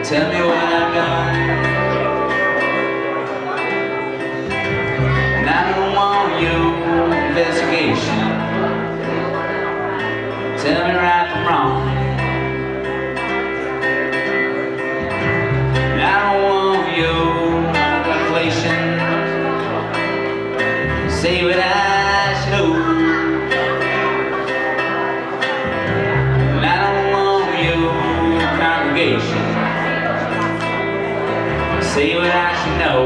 Tell me what I've done. And I don't want your investigation. Tell me right from wrong. And I don't want your inflation. Say what I should know. And I don't want your congregation. Say what I should know.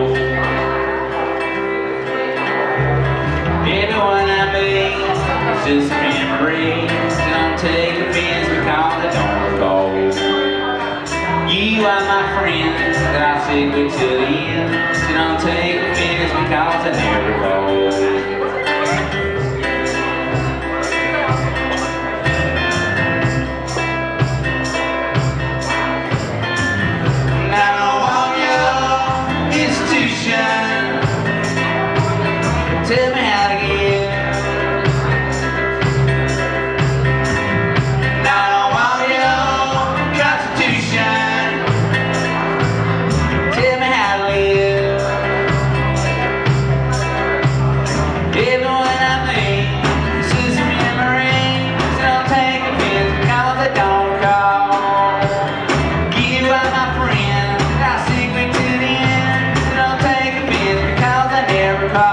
Everyone I make is just a memory. Don't take offense because I don't recall. You are my friend that I'll stick with till the end. So don't take offense because I never call. Tell me how to give. I don't want your constitution. Tell me how to live. Everyone I meet is just a memory. So don't take offense because I don't call. You are my friend, I'll stick with you to the end. So don't take offense because I never call.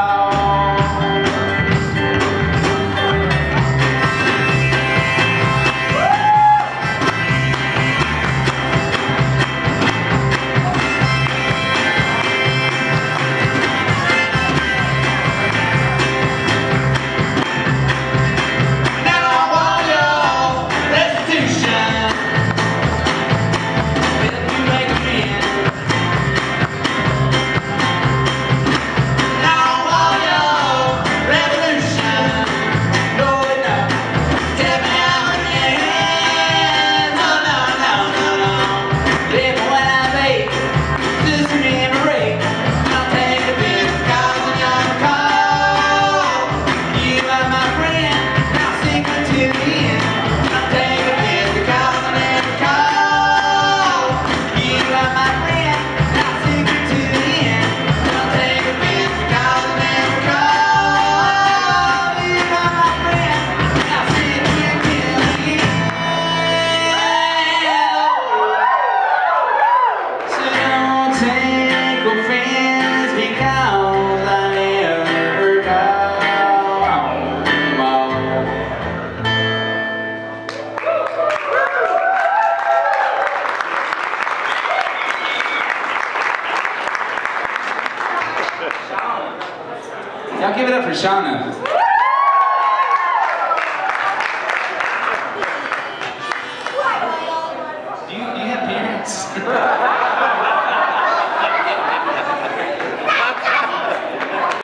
Y'all give it up for Shauna.